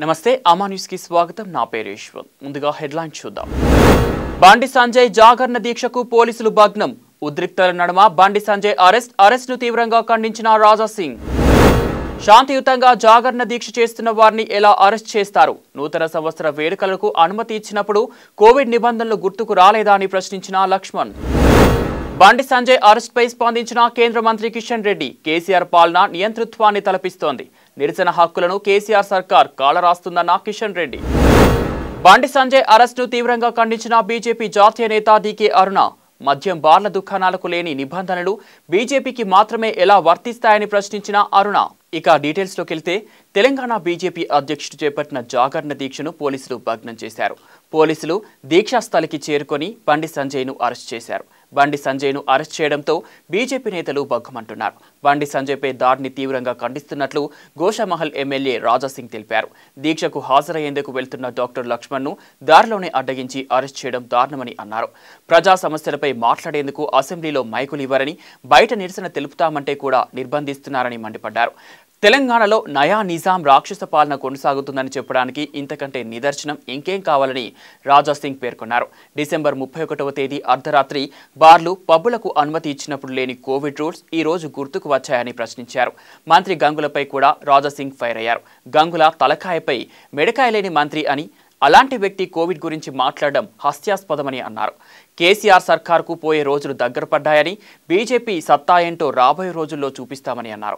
నమస్తే అమా న్యూస్ కి స్వాగతం నా పేరు ఈశ్వర్ ముందుగా హెడ్లైన్ చూద్దాం బండి సంజయ్ జాగరణ దీక్షకు పోలీసులు భగ్నం ఉద్రిక్తల నడుమ బండి సంజయ్ అరెస్ట్ ను తీవ్రంగా ఖండించిన రాజా సింగ్ శాంతియుతంగా జాగరణ దీక్ష చేస్తున్న వారిని ఎలా అరెస్ట్ చేస్తారు నూతన సంవత్సర వేడుకలకు అనుమతి ఇచ్చినప్పుడు కోవిడ్ నిబంధనలు గుర్తుకు రాలేదా అని ప్రశ్నించిన లక్ష్మణ్ బండి సంజయ్ అరెస్ట్ పై స్పందించిన కేంద్ర మంత్రి కిషన్ రెడ్డి కేసీఆర్ పాలన నియంతృత్వాన్ని తలపిస్తోంది నిరసన హక్కులను కేసీఆర్ సర్కార్ కాలరాస్తుందన్న కిషన్ రెడ్డి బండి సంజయ్ అరెస్టును తీవ్రంగా ఖండించిన బీజేపీ జాతీయ నేత డీకే అరుణ మద్యం బార్ల దుకాణాలకు లేని నిబంధనలు బీజేపీకి మాత్రమే ఎలా వర్తిస్తాయని ప్రశ్నించిన అరుణ ఇక డీటెయిల్స్ లోకి వెళ్తే తెలంగాణ బీజేపీ అధ్యక్షుడు చేపట్టిన జాగరణ దీక్షను పోలీసులు భగ్నం చేశారు పోలీసులు దీక్షా స్థలికి చేరుకొని బండి సంజయ్ను అరెస్ట్ చేశారు బండి సంజయ్ను అరెస్ట్ చేయడంతో బీజేపీ నేతలు బగ్గుమంటున్నారు బండి సంజయ్పై దాడిని తీవ్రంగా ఖండిస్తున్నట్లు గోషామహల్ ఎమ్మెల్యే రాజాసింగ్ తెలిపారు దీక్షకు హాజరయ్యేందుకు వెళ్తున్న డాక్టర్ లక్ష్మణ్ను దారిలోనే అడ్డగించి అరెస్ట్ చేయడం దారుణమని అన్నారు ప్రజా సమస్యలపై మాట్లాడేందుకు అసెంబ్లీలో మైకులు ఇవ్వరని బయట నిరసన తెలుపుతామంటే కూడా నిర్బంధిస్తున్నారని మండిపడ్డారు తెలంగాణలో నయా నిజాం రాక్షస పాలన కొనసాగుతుందని చెప్పడానికి ఇంతకంటే నిదర్శనం ఇంకేం కావాలని రాజా సింగ్ పేర్కొన్నారు డిసెంబర్ 31వ తేదీ అర్ధరాత్రి బార్లు పబ్బులకు అనుమతి ఇచ్చినప్పుడు లేని కోవిడ్ రూల్స్ ఈ రోజు గుర్తుకు వచ్చాయని ప్రశ్నించారు మంత్రి గంగులపై కూడా రాజా సింగ్ ఫైర్ అయ్యారు గంగుల తలకాయపై మెడకాయ లేని మంత్రి అని అలాంటి వ్యక్తి కోవిడ్ గురించి మాట్లాడడం హాస్యాస్పదమని అన్నారు కేసీఆర్ సర్కార్కు పోయే రోజులు దగ్గర పడ్డాయని బీజేపీ సత్తా ఏంటో రాబోయే రోజుల్లో చూపిస్తామని అన్నారు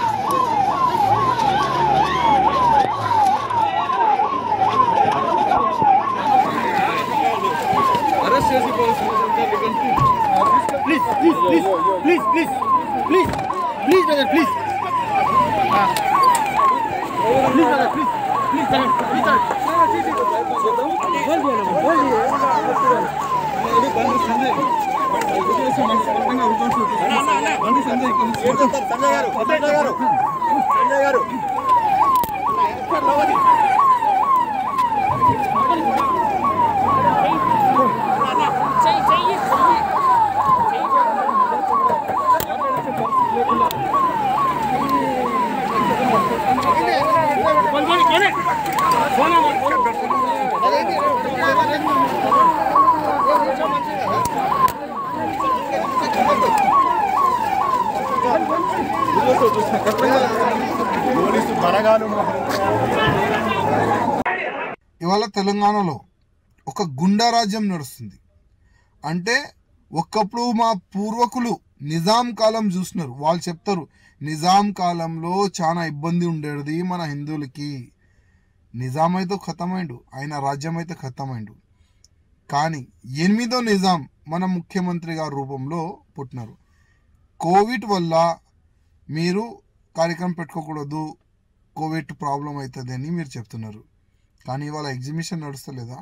ఇవాళ తెలంగాణలో ఒక గుండా రాజ్యం నడుస్తుంది అంటే ఒకప్పుడు మా పూర్వకులు నిజాం కాలం చూస్తున్నారు వాళ్ళు చెప్తారు నిజాం కాలంలో చాలా ఇబ్బంది ఉండేది మన హిందువులకి నిజాం అయితే ఖతమైండు ఆయన రాజ్యం అయితే ఖతమైండు కానీ 8వ నిజాం మన ముఖ్యమంత్రి గారి రూపంలో పుట్టినారు కోవిడ్ వల్ల మీరు కార్యక్రమం పెట్టుకోకూడదు కోవిడ్ ప్రాబ్లం అవుతుంది అని మీరు చెప్తున్నారు కానీ ఇవాళ ఎగ్జిబిషన్ నడుస్తలేదా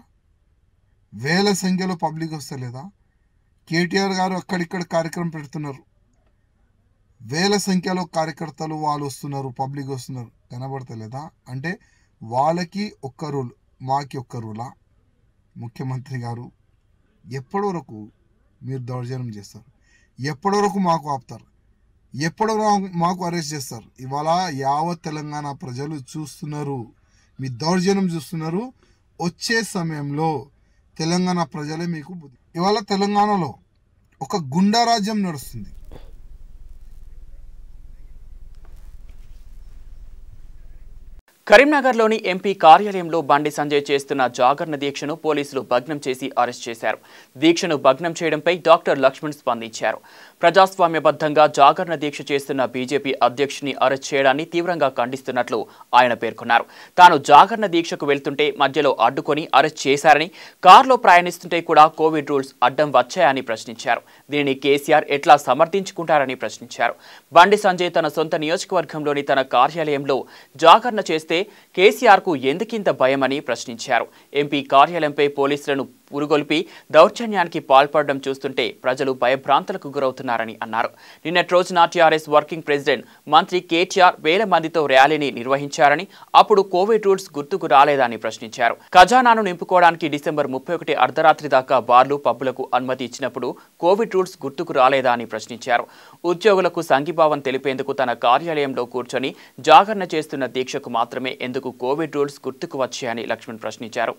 వేల సంఖ్యలో పబ్లిక్ వస్తలేదా కేటీఆర్ గారు అక్కడిక్కడ కార్యక్రమం పెడుతున్నారు వేల సంఖ్యలో కార్యకర్తలు వాళ్ళు వస్తున్నారు పబ్లిక్ వస్తున్నారు కనబడతలేదా అంటే వాళ్ళకి ఒక్క రూల్ మాకి ఒక్క రూలా ముఖ్యమంత్రి గారు ఎప్పటి వరకు మీరు దౌర్జన్యం చేస్తారు ఎప్పటి వరకు మాకు ఆపుతారు ఎప్పటి వరకు మాకు అరెస్ట్ చేస్తారు ఇవాళ యావత్ తెలంగాణ ప్రజలు చూస్తున్నారు మీ దౌర్జన్యం చూస్తున్నారు వచ్చే సమయంలో తెలంగాణ ప్రజలే మీకు బుద్ధి ఇవాళ తెలంగాణలో ఒక గుండా రాజ్యం నడుస్తుంది కరీంనగర్లోని ఎంపీ కార్యాలయంలో బండి సంజయ్ చేస్తున్న జాగరణ దీక్షను పోలీసులు భగ్నం చేసి అరెస్ట్ చేశారు దీక్షను భగ్నం చేయడంపై డాక్టర్ లక్ష్మణ్ స్పందించారు ప్రజాస్వామ్యబద్ధంగా జాగరణ దీక్ష చేస్తున్న బీజేపీ అధ్యక్షుని అరెస్ట్ చేయడాన్ని తీవ్రంగా ఖండిస్తున్నట్లు ఆయన పేర్కొన్నారు తాను జాగరణ దీక్షకు వెళ్తుంటే మధ్యలో అడ్డుకొని అరెస్ట్ చేశారని కారులో ప్రయాణిస్తుంటే కూడా కోవిడ్ రూల్స్ అడ్డం వచ్చాయని ప్రశ్నించారు దీనిని కేసీఆర్ ఎట్లా సమర్థించుకుంటారని ప్రశ్నించారు బండి సంజయ్ తన సొంత నియోజకవర్గంలోని తన కార్యాలయంలో జాగరణ చేస్తే కేసీఆర్ కు ఎందుకింత భయమని ప్రశ్నించారు ఎంపీ కార్యాలయంపై పోలీసులను పురుగొల్పి దౌర్జన్యానికి పాల్పడడం చూస్తుంటే ప్రజలు భయభ్రాంతులకు గురవుతున్నారని అన్నారు. నిన్నటి రోజున టీఆర్ఎస్ వర్కింగ్ ప్రెసిడెంట్ మంత్రి కేటీఆర్ వేల మందితో ర్యాలీని నిర్వహించారని, అప్పుడు కోవిడ్ రూల్స్ గుర్తుకు రాలేదని ప్రశ్నించారు. ఖజానాను నింపుకోవడానికి డిసెంబర్ 31 అర్ధరాత్రి దాకా బార్లు, పబ్బులకు అనుమతి ఇచ్చినప్పుడు కోవిడ్ రూల్స్ గుర్తుకు రాలేదా అని ప్రశ్నించారు. ఉద్యోగులకు సంఘీభావం తెలిపేందుకు తన కార్యాలయంలో కూర్చొని జాగరణ చేస్తున్న దీక్షకు మాత్రమే ఎందుకు కోవిడ్ రూల్స్ గుర్తుకు వచ్చాయని లక్ష్మణ్ ప్రశ్నించారు.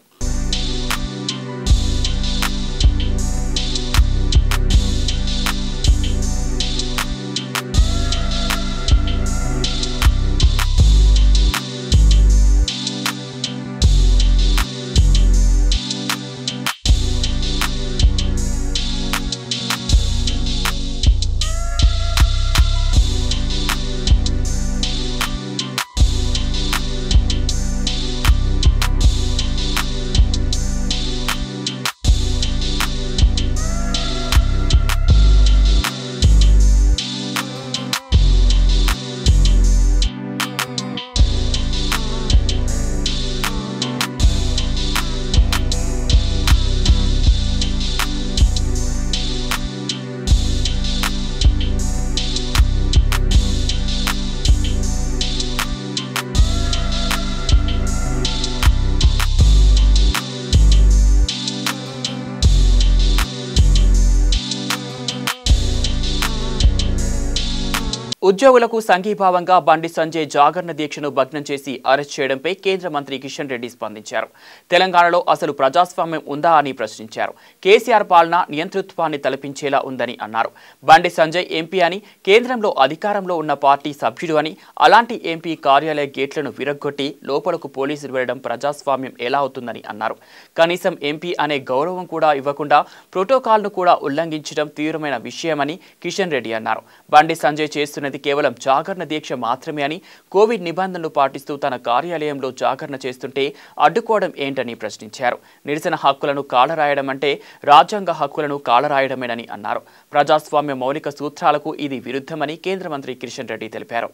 ఉద్యోగులకు సంఘీభావంగా బండి సంజయ్ జాగరణ దీక్షను భగ్నం చేసి అరెస్ట్ చేయడంపై కేంద్ర మంత్రి కిషన్ రెడ్డి స్పందించారు. తెలంగాణలో అసలు ప్రజాస్వామ్యం ఉందా అని ప్రశ్నించారు. కేసీఆర్ పాలన నియంతృత్వాన్ని తలపించేలా ఉందని అన్నారు. బండి సంజయ్ ఎంపీ అని, కేంద్రంలో అధికారంలో ఉన్న పార్టీ సభ్యుడు అని, అలాంటి ఎంపీ కార్యాలయ గేట్లను విరగ్గొట్టి లోపలకు పోలీసులు వెళ్లడం ప్రజాస్వామ్యం ఎలా అవుతుందని అన్నారు. కనీసం ఎంపీ అనే గౌరవం కూడా ఇవ్వకుండా ప్రోటోకాల్ను కూడా ఉల్లంఘించడం తీవ్రమైన విషయమని కిషన్ రెడ్డి అన్నారు. బండి సంజయ్ చేస్తున్నది కేవలం జాగరణ దీక్ష మాత్రమే అని, కోవిడ్ నిబంధనలు పాటిస్తూ తన కార్యాలయంలో జాగరణ చేస్తుంటే అడ్డుకోవడం ఏంటని ప్రశ్నించారు. నిరసన హక్కులను కాలరాయడం అంటే రాజ్యాంగ హక్కులను కాలరాయడమేనని అన్నారు. ప్రజాస్వామ్య మౌలిక సూత్రాలకు ఇది విరుద్ధమని కేంద్ర మంత్రి కిషన్ రెడ్డి తెలిపారు.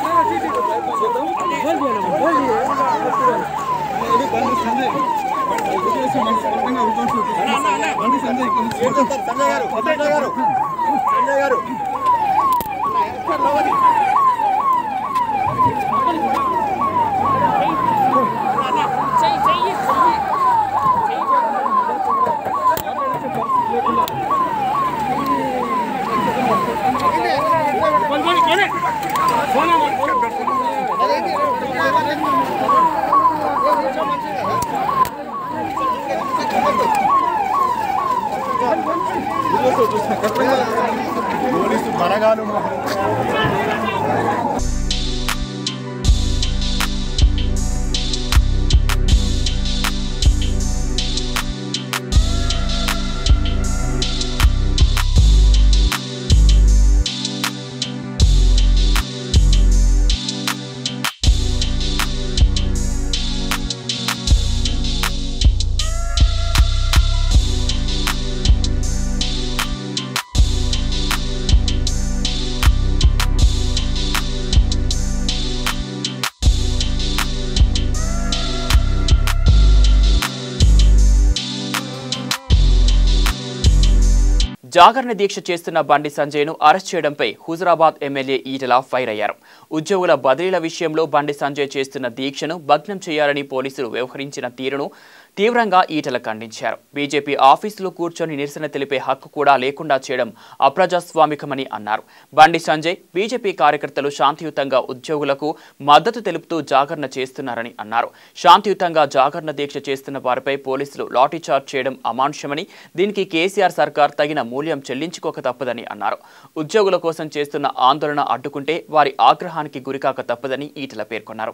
జాగరణ దీక్ష చేస్తున్న బండి సంజయ్ను అరెస్ట్ చేయడంపై హుజురాబాద్ ఎమ్మెల్యే ఈటెల ఫైర్ అయ్యారు. ఉద్యోగుల బదిలీల విషయంలో బండి సంజయ్ చేస్తున్న దీక్షను భగ్నం చేయాలని పోలీసులు వ్యవహరించిన తీరును తీవ్రంగా ఈటెల ఖండించారు. బీజేపీ ఆఫీసులో కూర్చొని నిరసన తెలిపే హక్కు కూడా లేకుండా చేయడం అప్రజాస్వామికమని అన్నారు. బండి సంజయ్, బీజేపీ కార్యకర్తలు శాంతియుతంగా ఉద్యోగులకు మద్దతు తెలుపుతూ జాగరణ చేస్తున్నారని అన్నారు. శాంతియుతంగా జాగరణ దీక్ష చేస్తున్న వారిపై పోలీసులు లాఠీచార్జ్ చేయడం అమానుషమని, దీనికి కేసీఆర్ సర్కార్ తగిన మూల్యం చెల్లించుకోక తప్పదని అన్నారు. ఉద్యోగుల కోసం చేస్తున్న ఆందోళన అడ్డుకుంటే వారి ఆగ్రహానికి గురికాక తప్పదని ఈటెల పేర్కొన్నారు.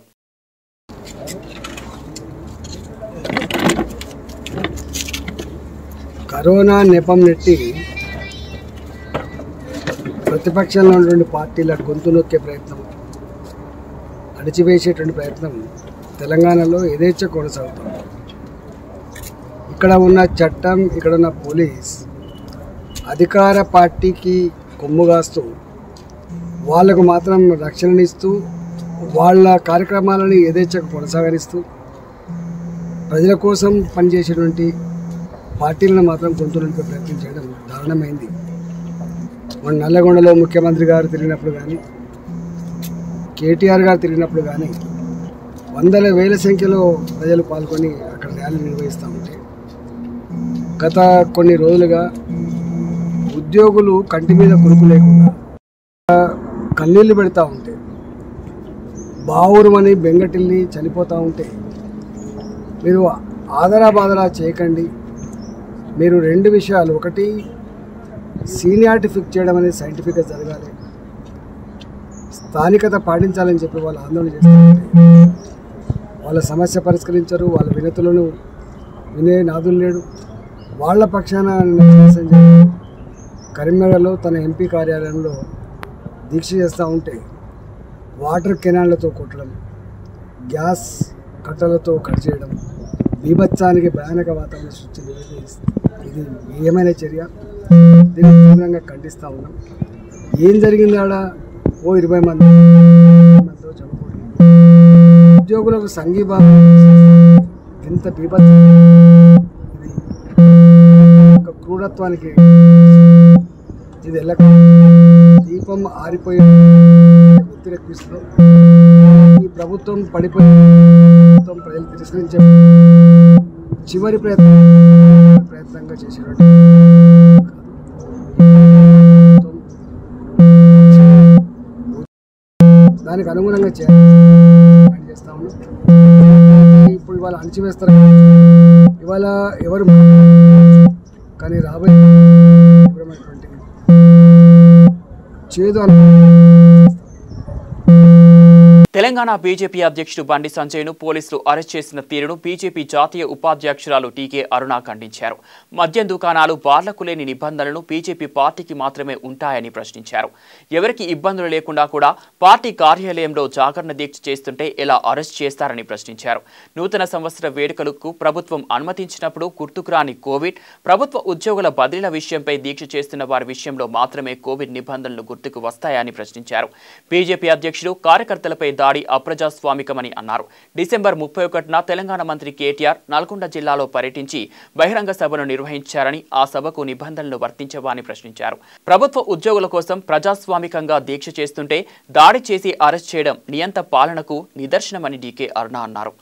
కరోనా నెపం నెట్టి ప్రతిపక్షంలో ఉన్నటువంటి పార్టీల గొంతు నొక్కే ప్రయత్నం, అణిచివేసేటువంటి ప్రయత్నం తెలంగాణలో యథేచ్ఛ కొనసాగుతుంది. ఇక్కడ ఉన్న చట్టం, ఇక్కడ ఉన్న పోలీస్ అధికార పార్టీకి కొమ్ముగాస్తూ వాళ్లకు మాత్రం రక్షణనిస్తూ వాళ్ళ కార్యక్రమాలను యథేచ్ఛకు కొనసాగనిస్తూ ప్రజల కోసం పనిచేసేటువంటి పార్టీలను మాత్రం గొంతులకి ప్రయత్నం చేయడం దారుణమైంది. మన నల్లగొండలో ముఖ్యమంత్రి గారు తిరిగినప్పుడు కానీ, కేటీఆర్ గారు తిరిగినప్పుడు కానీ వందల వేల సంఖ్యలో ప్రజలు పాల్గొని అక్కడ ర్యాలీ నిర్వహిస్తూ ఉంటే, గత కొన్ని రోజులుగా ఉద్యోగులు కంటి మీద కురుకు లేకుండా కన్నీళ్లు పెడతా ఉంటే, బావురుమని బెంగటిల్లి చనిపోతూ ఉంటే, మీరు ఆదరా బాదరా చేయకండి. మీరు రెండు విషయాలు, ఒకటి సీనియారిటీ ఫిక్స్ చేయడం అనేది సైంటిఫిక్గా జరగాలి, స్థానికత పాటించాలని చెప్పి వాళ్ళు ఆందోళన చేస్తూ ఉంటే వాళ్ళ సమస్య పరిష్కరించరు, వాళ్ళ వినతులను వినే నాదులు లేడు. వాళ్ళ పక్షాన కరీంనగర్లో తన ఎంపీ కార్యాలయంలో దీక్ష చేస్తూ ఉంటే వాటర్ కెనాళ్లతో కొట్టడం, గ్యాస్ కట్టలతో కట్ చేయడం, బీభత్సానికి భయానక వాతావరణం సృష్టించడం ఇది ఏమైనా చర్య? దీన్ని తీవ్రంగా ఖండిస్తూ ఉన్నాం. ఏం జరిగింది ఆడ? 20 మందితో చనిపోవడం, ఉద్యోగులకు సంఘీభావం ఇంత బీభత్సం, ఇది ఒక క్రూరత్వానికి ఇది ఎలా దీపం ఆరిపోయి వ్యతిరేకిస్తూ ఈ ప్రభుత్వం పడిపోయి ప్రభుత్వం ప్రజలు తిరస్కరించే చివరి ప్రయత్నంగా చేసినట్టు దానికి అనుగుణంగా చేస్తా ఉన్నాం. ఇప్పుడు ఇవాళ అణచివేస్తారు, ఇవాళ ఎవరు కానీ రాబోయే చేదు తెలంగాణ బీజేపీ అధ్యక్షుడు బండి సంజయ్ను పోలీసులు అరెస్ట్ చేసిన తీరును బీజేపీ జాతీయ ఉపాధ్యక్షురాలు టీకే అరుణ ఖండించారు. మద్యం దుకాణాలు, బార్లకు లేని నిబంధనలు బీజేపీ పార్టీకి మాత్రమే ఉంటాయని ప్రశ్నించారు. ఎవరికి ఇబ్బందులు లేకుండా కూడా పార్టీ కార్యాలయంలో జాగరణ దీక్ష చేస్తుంటే ఎలా అరెస్ట్ చేస్తారని ప్రశ్నించారు. నూతన సంవత్సర వేడుకలకు ప్రభుత్వం అనుమతించినప్పుడు గుర్తుకురాని కోవిడ్, ప్రభుత్వ ఉద్యోగుల బదిలీల విషయంపై దీక్ష చేస్తున్న వారి విషయంలో మాత్రమే కోవిడ్ నిబంధనలు గుర్తుకు వస్తాయని ప్రశ్నించారు. బీజేపీ అధ్యక్షుడు కార్యకర్తలపై దాడి అప్రజాస్వామికమని అన్నారు. డిసెంబర్ 31న తెలంగాణ మంత్రి కేటీఆర్ నల్గొండ జిల్లాలో పర్యటించి బహిరంగ సభను నిర్వహించారని, ఆ సభకు నిబంధనలు వర్తించవా అని ప్రశ్నించారు. ప్రభుత్వ ఉద్యోగుల కోసం ప్రజాస్వామికంగా దీక్ష చేస్తుంటే దాడి చేసి అరెస్ట్ చేయడం నియంత పాలనకు నిదర్శనమని డీకే అరుణ అన్నారు.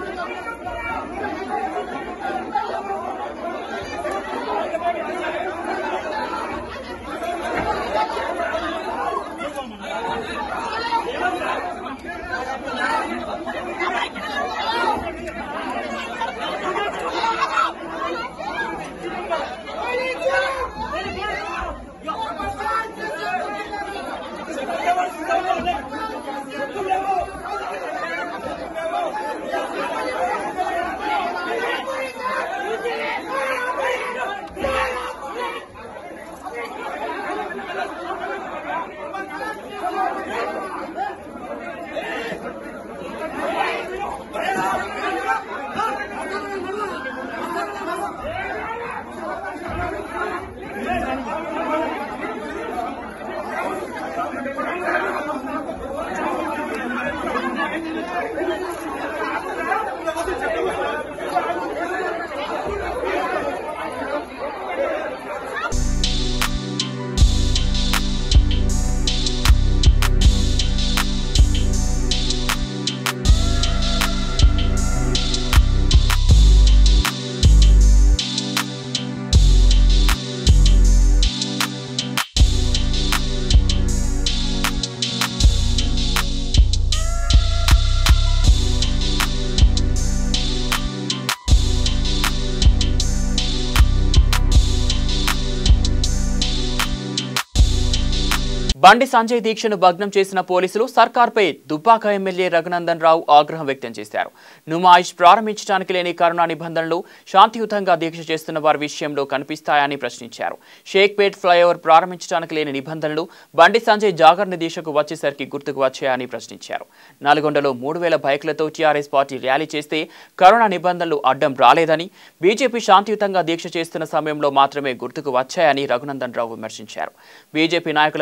బండి సంజయ్ దీక్షను భగ్నం చేసిన పోలీసులు సర్కార్పై దుబ్బాక ఎమ్మెల్యే రఘునందన్ రావు ఆగ్రహం వ్యక్తం చేశారు. నుమాయిష్ ప్రారంభించడానికి లేని కరోనా నిబంధనలు శాంతియుతంగా దీక్ష చేస్తున్న వారి విషయంలో కనిపిస్తాయని ప్రశ్నించారు. షేక్పేట్ ఫ్లైఓవర్ ప్రారంభించడానికి లేని నిబంధనలు బండి సంజయ్ జాగరణ దీక్షకు వచ్చేసరికి గుర్తుకు వచ్చాయని ప్రశ్నించారు. నల్గొండలో 3000 బైకులతో టీఆర్ఎస్ పార్టీ ర్యాలీ చేస్తే కరోనా నిబంధనలు అడ్డం రాలేదని, బీజేపీ శాంతియుతంగా దీక్ష చేస్తున్న సమయంలో మాత్రమే గుర్తుకు వచ్చాయని రఘునందన్ రావు విమర్శించారు. బీజేపీ నాయకులపై లాఠీ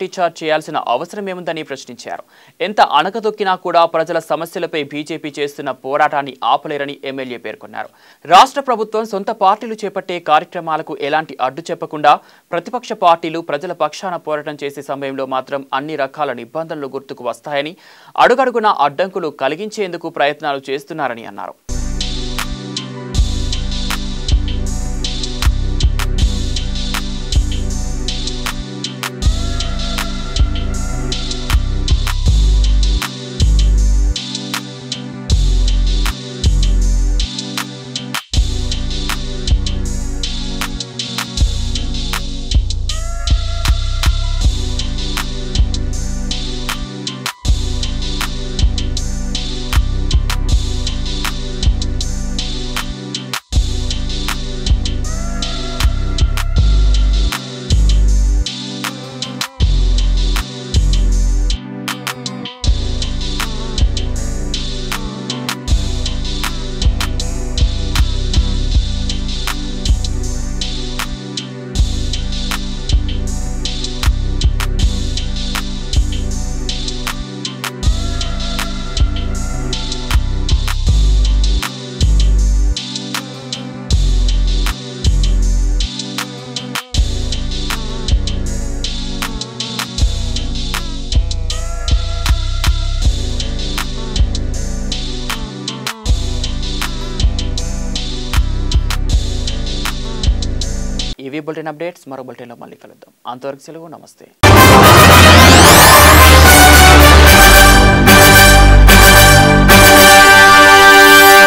రీఛార్జ్ చేయాల్సిన అవసరం ఏముందని ప్రశ్నించారు. ఎంత అణగదొక్కినా కూడా ప్రజల సమస్యలపై బీజేపీ చేస్తున్న పోరాటాన్ని ఆపలేరని ఎమ్మెల్యే పేర్కొన్నారు. రాష్ట్ర ప్రభుత్వం సొంత పార్టీలు చేపట్టే కార్యక్రమాలకు ఎలాంటి అడ్డు చెప్పకుండా ప్రతిపక్ష పార్టీలు ప్రజల పక్షాన పోరాటం చేసే సమయంలో మాత్రం అన్ని రకాల నిబంధనలు గుర్తుకు వస్తాయని, అడుగడుగునా అడ్డంకులు కలిగించేందుకు ప్రయత్నాలు చేస్తున్నారని అన్నారు. ఇవి బులెటిన్ అప్డేట్స్. మరో బులెటిన్లో మళ్ళీ కలుద్దాం. అంతవరకు సెలవు. నమస్తే.